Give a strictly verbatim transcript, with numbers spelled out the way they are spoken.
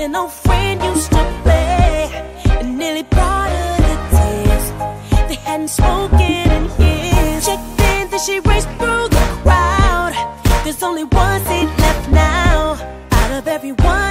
an old friend used to play. It nearly brought her to tears. They hadn't spoken in years. Checked in, then she raced through the crowd. There's only one seat left now. Out of everyone